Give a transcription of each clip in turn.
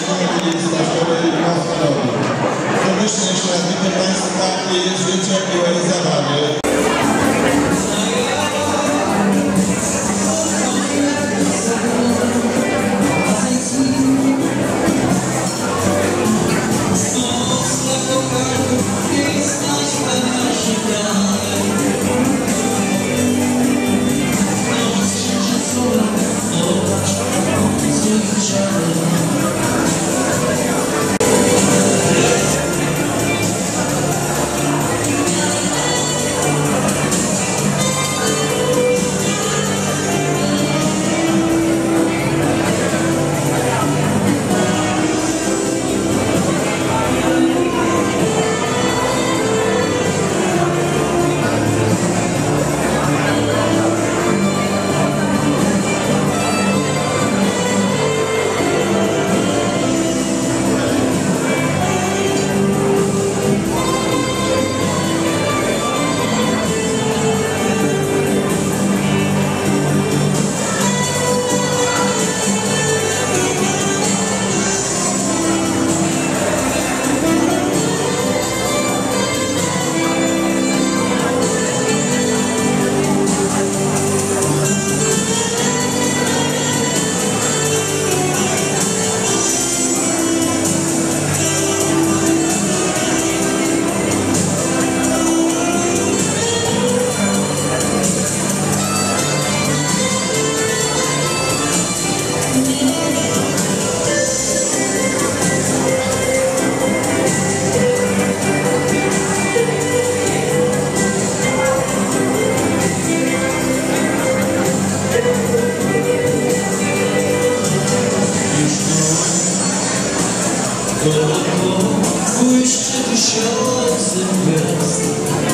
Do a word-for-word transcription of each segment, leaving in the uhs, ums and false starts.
szkoły stażowej Moskalowi. Serdecznie jeszcze raz witam Państwa i życzę miłej zabawy. Błyszczy tysiące gwiazd.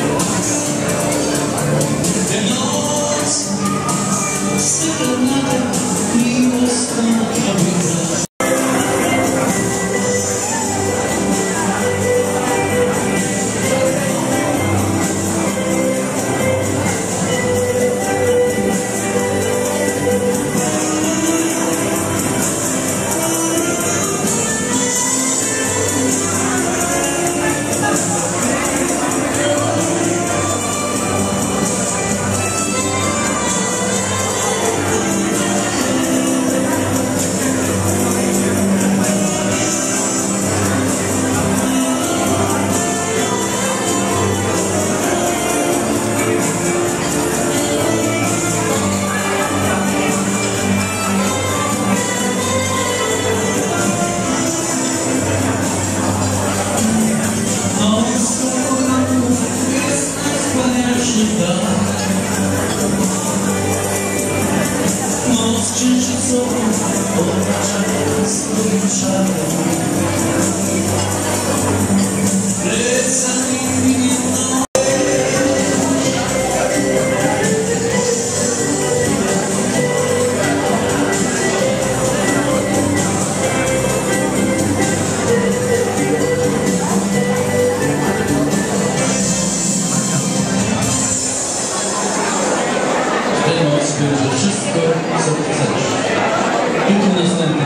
Tę noc serenada miłosna kobieta. Noc księżycową otacza swoim szarem. Plecami winną. Będzie wszystko, co chcesz. I tu następny.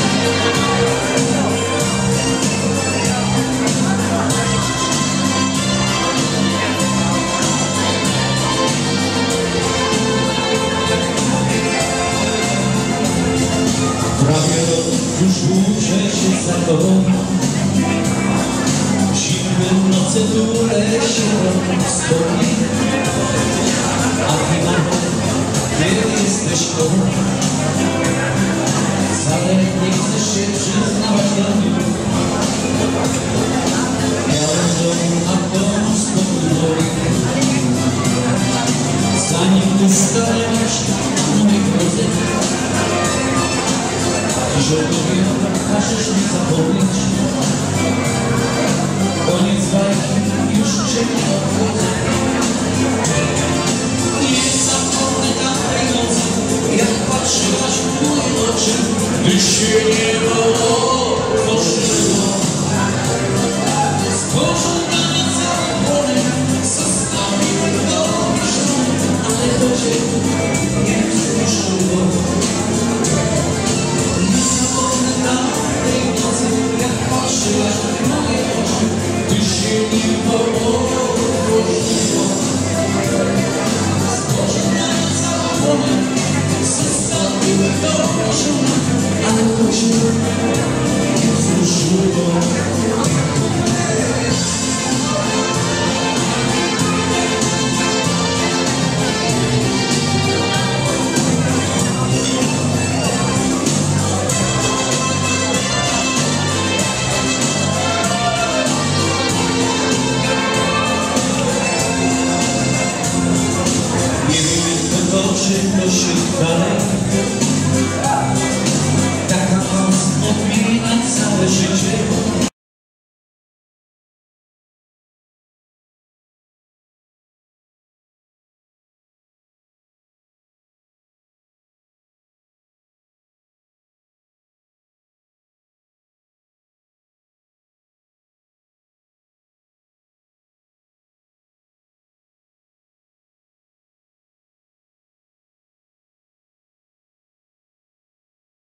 Prawie już włóczę się za tobą. Zimne noce dule się wspomni. A chyba kiedy jesteś koło, wcale nie chcesz się przyznawać do mnie. Miałem dom, a dom spokój woli. Zanim ty stanęłaś na mej drodze i że tobie każesz mi zapomnieć. Koniec walki już czeka odchodzę. Jak patrzyłaś w moje oczy, gdy się niebo otworzyło. Stworzył dla mnie cały pole, zostawił dobrze, ale to cię nie wzruszyło. Nie zapomnę tamtej nocy. Dalej